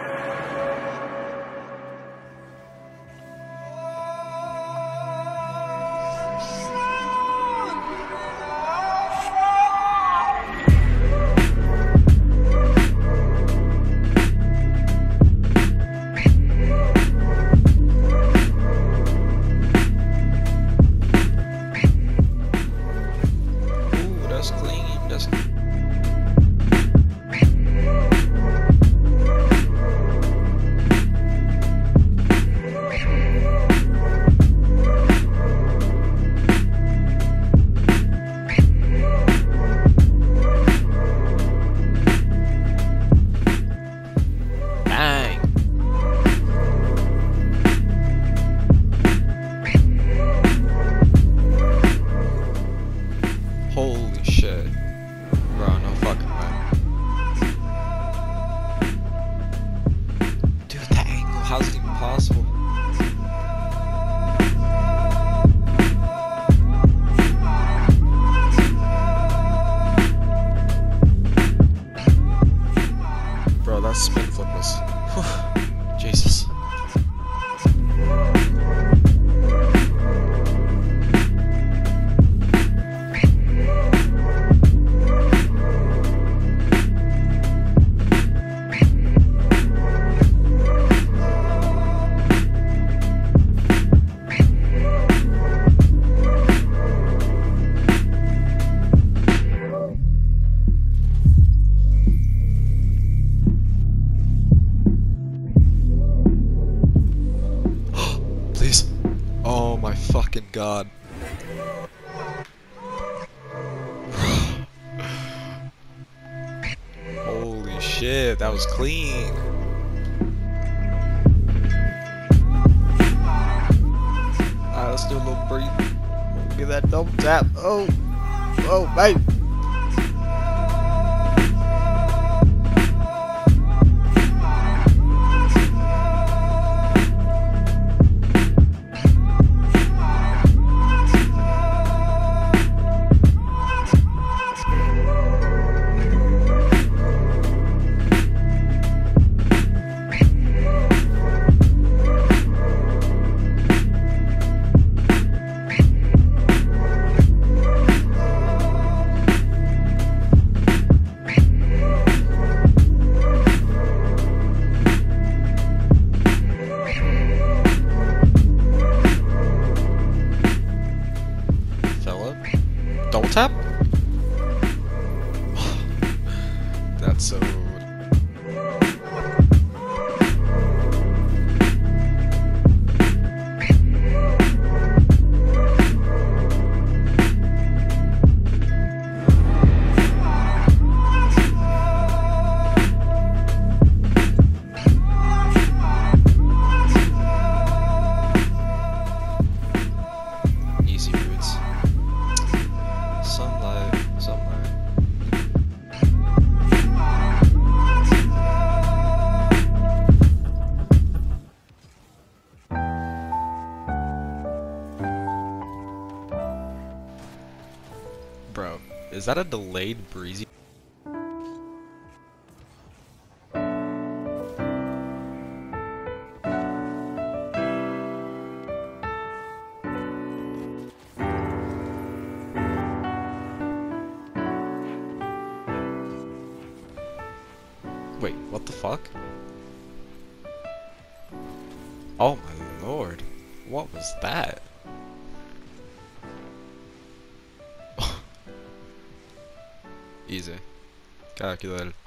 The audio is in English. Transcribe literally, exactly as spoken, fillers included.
Holy shit. Bro, no fucking way. Dude, that angle, how's it even possible? Bro, that spin flip was... Whew, Jesus. Please. Oh my fucking god. Holy shit, that was clean. Alright, let's do a little breathe. Get that double tap. Oh, oh, mate. Double tap? That's so... Easy roots. Sunlight, sunlight. Bro, is that a delayed breezy? Wait, what the fuck? Oh my lord. What was that? Easy. Calculated.